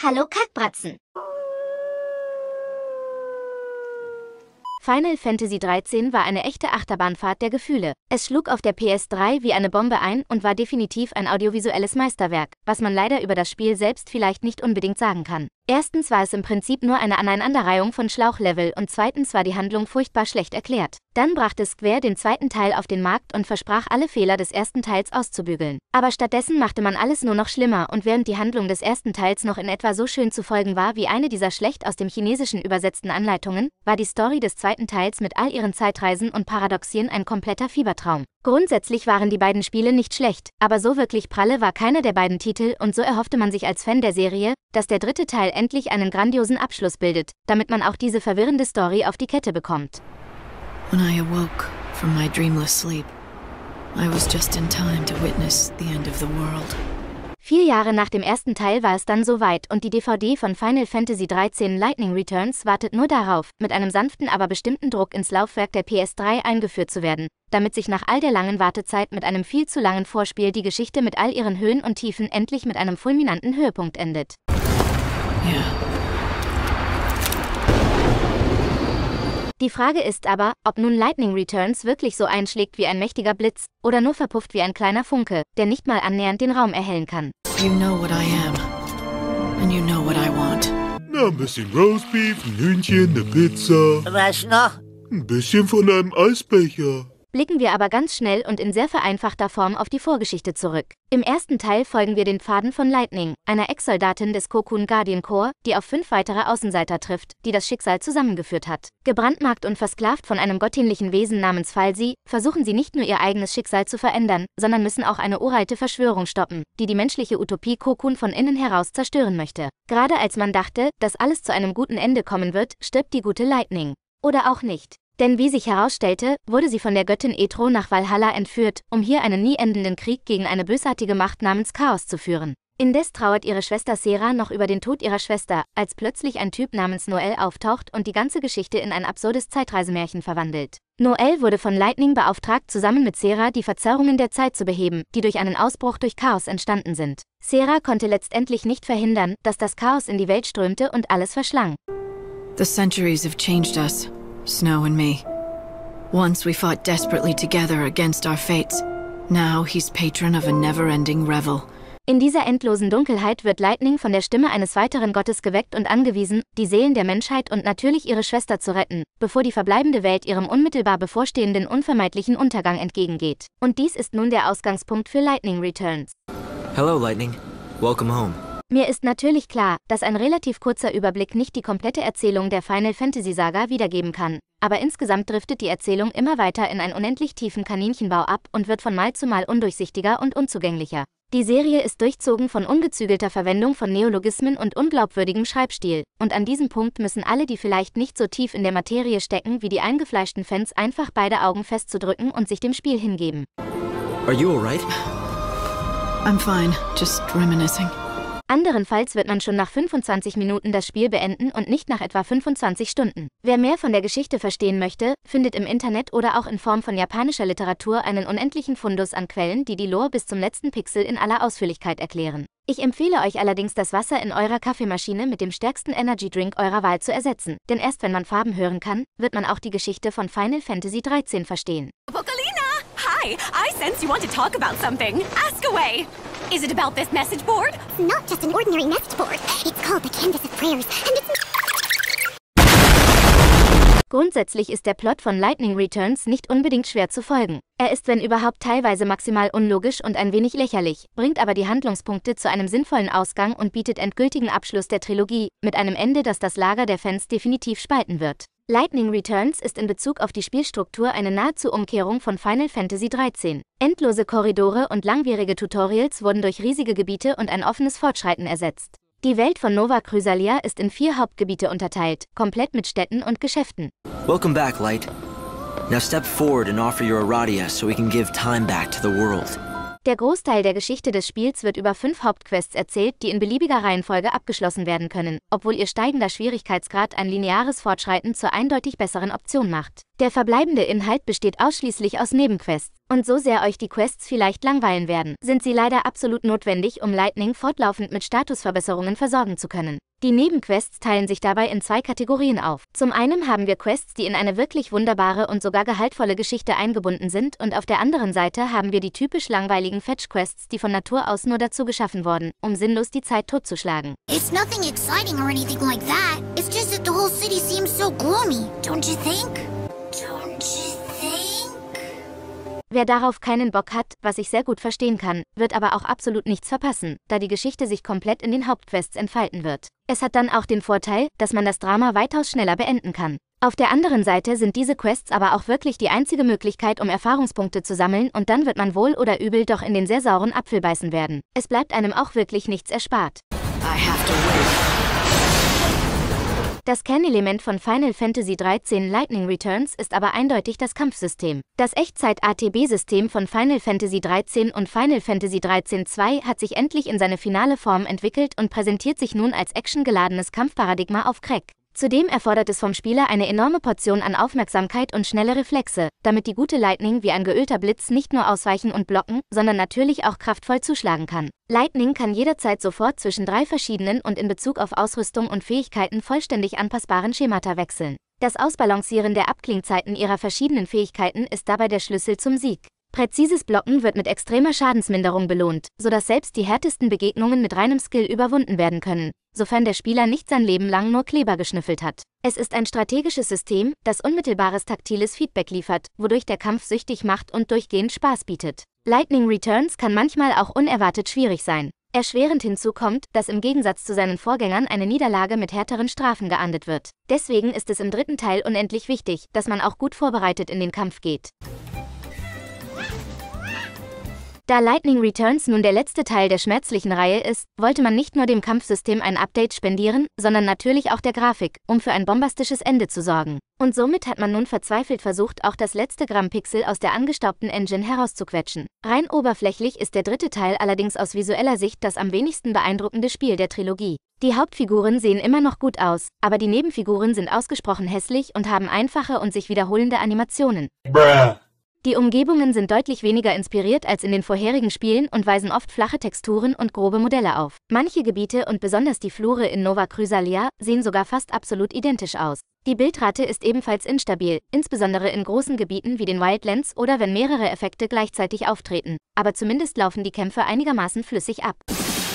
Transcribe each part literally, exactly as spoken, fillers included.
Hallo Kackbratzen! Final Fantasy dreizehn war eine echte Achterbahnfahrt der Gefühle. Es schlug auf der P S drei wie eine Bombe ein und war definitiv ein audiovisuelles Meisterwerk, was man leider über das Spiel selbst vielleicht nicht unbedingt sagen kann. Erstens war es im Prinzip nur eine Aneinanderreihung von Schlauchlevel und zweitens war die Handlung furchtbar schlecht erklärt. Dann brachte Square den zweiten Teil auf den Markt und versprach alle Fehler des ersten Teils auszubügeln. Aber stattdessen machte man alles nur noch schlimmer und während die Handlung des ersten Teils noch in etwa so schön zu folgen war wie eine dieser schlecht aus dem Chinesischen übersetzten Anleitungen, war die Story des zweiten Teils mit all ihren Zeitreisen und Paradoxien ein kompletter Fiebertraum. Grundsätzlich waren die beiden Spiele nicht schlecht, aber so wirklich pralle war keiner der beiden Titel und so erhoffte man sich als Fan der Serie, dass der dritte Teil endlich einen grandiosen Abschluss bildet, damit man auch diese verwirrende Story auf die Kette bekommt. When I awoke from my dreamless sleep, I was just in time to witness the end of the world. Vier Jahre nach dem ersten Teil war es dann soweit und die D V D von Final Fantasy dreizehn Lightning Returns wartet nur darauf, mit einem sanften, aber bestimmten Druck ins Laufwerk der P S drei eingeführt zu werden, damit sich nach all der langen Wartezeit mit einem viel zu langen Vorspiel die Geschichte mit all ihren Höhen und Tiefen endlich mit einem fulminanten Höhepunkt endet. Yeah. Die Frage ist aber, ob nun Lightning Returns wirklich so einschlägt wie ein mächtiger Blitz oder nur verpufft wie ein kleiner Funke, der nicht mal annähernd den Raum erhellen kann. You know what I am. And you know what I want. Na, ein bisschen Roastbeef, ein Hühnchen, eine Pizza. Was noch? Ein bisschen von einem Eisbecher. Blicken wir aber ganz schnell und in sehr vereinfachter Form auf die Vorgeschichte zurück. Im ersten Teil folgen wir den Pfaden von Lightning, einer Ex-Soldatin des Cocoon Guardian Corps, die auf fünf weitere Außenseiter trifft, die das Schicksal zusammengeführt hat. Gebrandmarkt und versklavt von einem gottähnlichen Wesen namens Falsi, versuchen sie nicht nur ihr eigenes Schicksal zu verändern, sondern müssen auch eine uralte Verschwörung stoppen, die die menschliche Utopie Cocoon von innen heraus zerstören möchte. Gerade als man dachte, dass alles zu einem guten Ende kommen wird, stirbt die gute Lightning. Oder auch nicht. Denn wie sich herausstellte, wurde sie von der Göttin Etro nach Valhalla entführt, um hier einen nie endenden Krieg gegen eine bösartige Macht namens Chaos zu führen. Indes trauert ihre Schwester Sera noch über den Tod ihrer Schwester, als plötzlich ein Typ namens Noel auftaucht und die ganze Geschichte in ein absurdes Zeitreisemärchen verwandelt. Noel wurde von Lightning beauftragt, zusammen mit Sera die Verzerrungen der Zeit zu beheben, die durch einen Ausbruch durch Chaos entstanden sind. Sera konnte letztendlich nicht verhindern, dass das Chaos in die Welt strömte und alles verschlang. The centuries have changed us. Snow and me. Once we fought desperately together against our fates. Now he's patron of a never-ending revel. In dieser endlosen Dunkelheit wird Lightning von der Stimme eines weiteren Gottes geweckt und angewiesen, die Seelen der Menschheit und natürlich ihre Schwester zu retten, bevor die verbleibende Welt ihrem unmittelbar bevorstehenden unvermeidlichen Untergang entgegengeht. Und dies ist nun der Ausgangspunkt für Lightning Returns. Hello, Lightning. Welcome home. Mir ist natürlich klar, dass ein relativ kurzer Überblick nicht die komplette Erzählung der Final Fantasy Saga wiedergeben kann, aber insgesamt driftet die Erzählung immer weiter in einen unendlich tiefen Kaninchenbau ab und wird von Mal zu Mal undurchsichtiger und unzugänglicher. Die Serie ist durchzogen von ungezügelter Verwendung von Neologismen und unglaubwürdigem Schreibstil, und an diesem Punkt müssen alle, die vielleicht nicht so tief in der Materie stecken wie die eingefleischten Fans, einfach beide Augen festzudrücken und sich dem Spiel hingeben. Are you alright? I'm fine, just reminiscing. Anderenfalls wird man schon nach fünfundzwanzig Minuten das Spiel beenden und nicht nach etwa fünfundzwanzig Stunden. Wer mehr von der Geschichte verstehen möchte, findet im Internet oder auch in Form von japanischer Literatur einen unendlichen Fundus an Quellen, die die Lore bis zum letzten Pixel in aller Ausführlichkeit erklären. Ich empfehle euch allerdings, das Wasser in eurer Kaffeemaschine mit dem stärksten Energy Drink eurer Wahl zu ersetzen, denn erst wenn man Farben hören kann, wird man auch die Geschichte von Final Fantasy dreizehn verstehen. Pocolina! Hi! I sense you want to talk about something. Ask away! Is it about this message board? Not just an ordinary message board. It's called the Canvas of Prayers, and it's... Grundsätzlich ist der Plot von Lightning Returns nicht unbedingt schwer zu folgen. Er ist wenn überhaupt teilweise maximal unlogisch und ein wenig lächerlich, bringt aber die Handlungspunkte zu einem sinnvollen Ausgang und bietet endgültigen Abschluss der Trilogie, mit einem Ende, das das Lager der Fans definitiv spalten wird. Lightning Returns ist in Bezug auf die Spielstruktur eine nahezu Umkehrung von Final Fantasy dreizehn. Endlose Korridore und langwierige Tutorials wurden durch riesige Gebiete und ein offenes Fortschreiten ersetzt. Die Welt von Nova Chrysalia ist in vier Hauptgebiete unterteilt, komplett mit Städten und Geschäften. Welcome back, Light. Now step forward and offer your Aradia so we can give time back to the world. Der Großteil der Geschichte des Spiels wird über fünf Hauptquests erzählt, die in beliebiger Reihenfolge abgeschlossen werden können, obwohl ihr steigender Schwierigkeitsgrad ein lineares Fortschreiten zur eindeutig besseren Option macht. Der verbleibende Inhalt besteht ausschließlich aus Nebenquests. Und so sehr euch die Quests vielleicht langweilen werden, sind sie leider absolut notwendig, um Lightning fortlaufend mit Statusverbesserungen versorgen zu können. Die Nebenquests teilen sich dabei in zwei Kategorien auf. Zum einen haben wir Quests, die in eine wirklich wunderbare und sogar gehaltvolle Geschichte eingebunden sind, und auf der anderen Seite haben wir die typisch langweiligen Fetch-Quests, die von Natur aus nur dazu geschaffen wurden, um sinnlos die Zeit totzuschlagen. It's nothing exciting or anything like that. It's just that the whole city seems so gloomy, don't you think? Don't you think? Wer darauf keinen Bock hat, was ich sehr gut verstehen kann, wird aber auch absolut nichts verpassen, da die Geschichte sich komplett in den Hauptquests entfalten wird. Es hat dann auch den Vorteil, dass man das Drama weitaus schneller beenden kann. Auf der anderen Seite sind diese Quests aber auch wirklich die einzige Möglichkeit, um Erfahrungspunkte zu sammeln, und dann wird man wohl oder übel doch in den sehr sauren Apfel beißen werden. Es bleibt einem auch wirklich nichts erspart. I have to win. Das Kernelement von Final Fantasy dreizehn Lightning Returns ist aber eindeutig das Kampfsystem. Das Echtzeit-A T B-System von Final Fantasy dreizehn und Final Fantasy dreizehn zwei hat sich endlich in seine finale Form entwickelt und präsentiert sich nun als actiongeladenes Kampfparadigma auf Crack. Zudem erfordert es vom Spieler eine enorme Portion an Aufmerksamkeit und schnelle Reflexe, damit die gute Lightning wie ein geölter Blitz nicht nur ausweichen und blocken, sondern natürlich auch kraftvoll zuschlagen kann. Lightning kann jederzeit sofort zwischen drei verschiedenen und in Bezug auf Ausrüstung und Fähigkeiten vollständig anpassbaren Schemata wechseln. Das Ausbalancieren der Abklingzeiten ihrer verschiedenen Fähigkeiten ist dabei der Schlüssel zum Sieg. Präzises Blocken wird mit extremer Schadensminderung belohnt, sodass selbst die härtesten Begegnungen mit reinem Skill überwunden werden können, sofern der Spieler nicht sein Leben lang nur Kleber geschnüffelt hat. Es ist ein strategisches System, das unmittelbares taktiles Feedback liefert, wodurch der Kampf süchtig macht und durchgehend Spaß bietet. Lightning Returns kann manchmal auch unerwartet schwierig sein. Erschwerend hinzu kommt, dass im Gegensatz zu seinen Vorgängern eine Niederlage mit härteren Strafen geahndet wird. Deswegen ist es im dritten Teil unendlich wichtig, dass man auch gut vorbereitet in den Kampf geht. Da Lightning Returns nun der letzte Teil der schmerzlichen Reihe ist, wollte man nicht nur dem Kampfsystem ein Update spendieren, sondern natürlich auch der Grafik, um für ein bombastisches Ende zu sorgen. Und somit hat man nun verzweifelt versucht, auch das letzte Gramm Pixel aus der angestaubten Engine herauszuquetschen. Rein oberflächlich ist der dritte Teil allerdings aus visueller Sicht das am wenigsten beeindruckende Spiel der Trilogie. Die Hauptfiguren sehen immer noch gut aus, aber die Nebenfiguren sind ausgesprochen hässlich und haben einfache und sich wiederholende Animationen. Bruh. Die Umgebungen sind deutlich weniger inspiriert als in den vorherigen Spielen und weisen oft flache Texturen und grobe Modelle auf. Manche Gebiete und besonders die Flure in Nova Chrysalia sehen sogar fast absolut identisch aus. Die Bildrate ist ebenfalls instabil, insbesondere in großen Gebieten wie den Wildlands oder wenn mehrere Effekte gleichzeitig auftreten. Aber zumindest laufen die Kämpfe einigermaßen flüssig ab.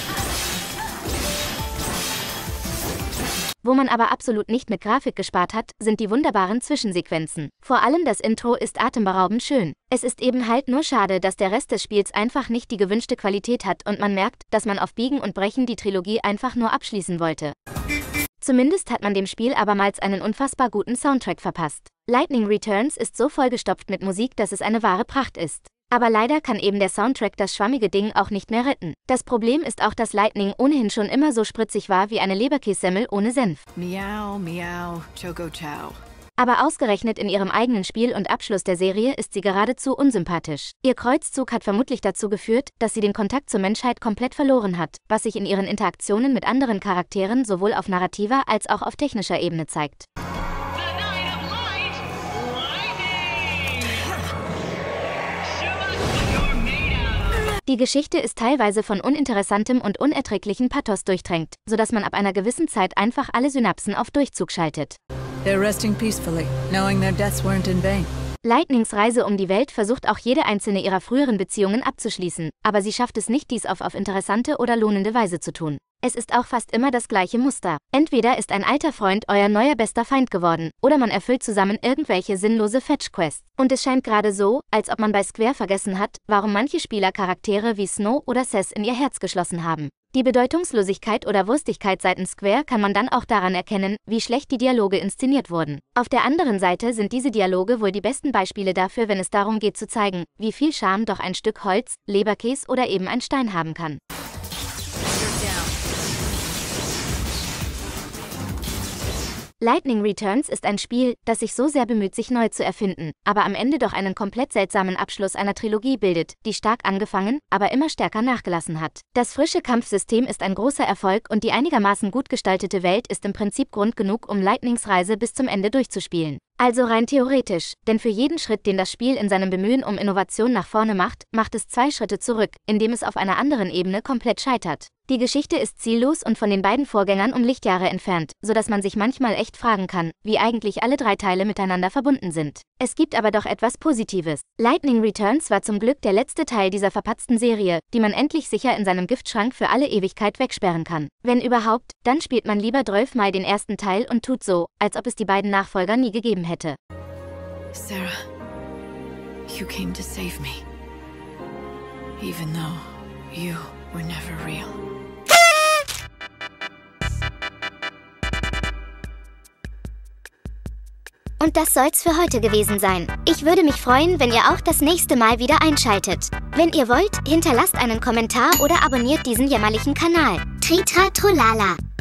Wo man aber absolut nicht mit Grafik gespart hat, sind die wunderbaren Zwischensequenzen. Vor allem das Intro ist atemberaubend schön. Es ist eben halt nur schade, dass der Rest des Spiels einfach nicht die gewünschte Qualität hat und man merkt, dass man auf Biegen und Brechen die Trilogie einfach nur abschließen wollte. Zumindest hat man dem Spiel abermals einen unfassbar guten Soundtrack verpasst. Lightning Returns ist so vollgestopft mit Musik, dass es eine wahre Pracht ist. Aber leider kann eben der Soundtrack das schwammige Ding auch nicht mehr retten. Das Problem ist auch, dass Lightning ohnehin schon immer so spritzig war wie eine Leberkässemmel ohne Senf. Meow, meow, choco chow. Aber ausgerechnet in ihrem eigenen Spiel und Abschluss der Serie ist sie geradezu unsympathisch. Ihr Kreuzzug hat vermutlich dazu geführt, dass sie den Kontakt zur Menschheit komplett verloren hat, was sich in ihren Interaktionen mit anderen Charakteren sowohl auf narrativer als auch auf technischer Ebene zeigt. Die Geschichte ist teilweise von uninteressantem und unerträglichen Pathos durchtränkt, sodass man ab einer gewissen Zeit einfach alle Synapsen auf Durchzug schaltet. They're resting peacefully, knowing their deaths weren't in vain. Lightnings Reise um die Welt versucht auch jede einzelne ihrer früheren Beziehungen abzuschließen, aber sie schafft es nicht, dies auf, auf interessante oder lohnende Weise zu tun. Es ist auch fast immer das gleiche Muster. Entweder ist ein alter Freund euer neuer bester Feind geworden, oder man erfüllt zusammen irgendwelche sinnlose Fetch-Quests. Und es scheint gerade so, als ob man bei Square vergessen hat, warum manche Spieler Charaktere wie Snow oder Sess in ihr Herz geschlossen haben. Die Bedeutungslosigkeit oder Wurstigkeit seitens Square kann man dann auch daran erkennen, wie schlecht die Dialoge inszeniert wurden. Auf der anderen Seite sind diese Dialoge wohl die besten Beispiele dafür, wenn es darum geht zu zeigen, wie viel Charme doch ein Stück Holz, Leberkäse oder eben ein Stein haben kann. Lightning Returns ist ein Spiel, das sich so sehr bemüht, sich neu zu erfinden, aber am Ende doch einen komplett seltsamen Abschluss einer Trilogie bildet, die stark angefangen, aber immer stärker nachgelassen hat. Das frische Kampfsystem ist ein großer Erfolg und die einigermaßen gut gestaltete Welt ist im Prinzip Grund genug, um Lightnings Reise bis zum Ende durchzuspielen. Also rein theoretisch, denn für jeden Schritt, den das Spiel in seinem Bemühen um Innovation nach vorne macht, macht es zwei Schritte zurück, indem es auf einer anderen Ebene komplett scheitert. Die Geschichte ist ziellos und von den beiden Vorgängern um Lichtjahre entfernt, sodass man sich manchmal echt fragen kann, wie eigentlich alle drei Teile miteinander verbunden sind. Es gibt aber doch etwas Positives. Lightning Returns war zum Glück der letzte Teil dieser verpatzten Serie, die man endlich sicher in seinem Giftschrank für alle Ewigkeit wegsperren kann. Wenn überhaupt, dann spielt man lieber zwölf Mal den ersten Teil und tut so, als ob es die beiden Nachfolger nie gegeben hätte. Sarah, you came to save me. Even though you were never real. Und das soll's für heute gewesen sein. Ich würde mich freuen, wenn ihr auch das nächste Mal wieder einschaltet. Wenn ihr wollt, hinterlasst einen Kommentar oder abonniert diesen jämmerlichen Kanal. Tritra Trollala.